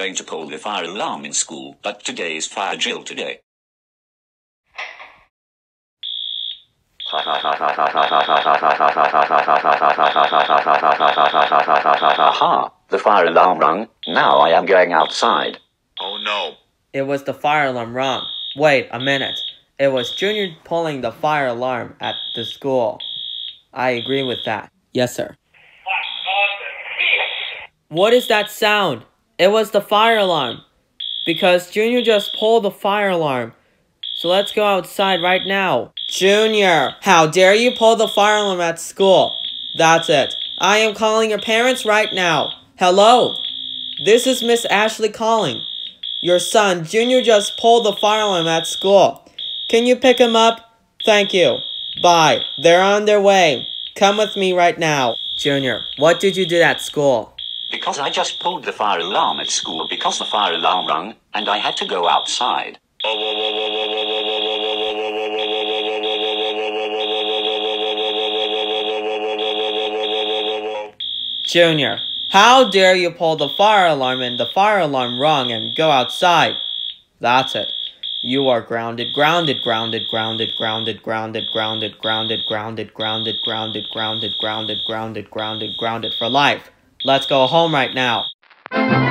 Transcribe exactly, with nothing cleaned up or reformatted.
going to pull the fire alarm in school, but today is fire drill today. Aha! The fire alarm rung. Now I am going outside. Oh no. It was the fire alarm wrong. Wait a minute. It was Junior pulling the fire alarm at the school. I agree with that. Yes, sir. What is that sound? It was the fire alarm. Because Junior just pulled the fire alarm. So let's go outside right now. Junior, how dare you pull the fire alarm at school? That's it. I am calling your parents right now. Hello? This is Miss Ashley calling. Your son, Junior, just pulled the fire alarm at school. Can you pick him up? Thank you. Bye. They're on their way. Come with me right now. Junior, what did you do at school? Because I just pulled the fire alarm at school because the fire alarm rung, and I had to go outside. Junior, how dare you pull the fire alarm and the fire alarm rung and go outside? That's it. You are grounded, grounded, grounded, grounded, grounded, grounded, grounded, grounded, grounded, grounded, grounded, grounded, grounded, grounded, grounded, grounded for life. Let's go home right now.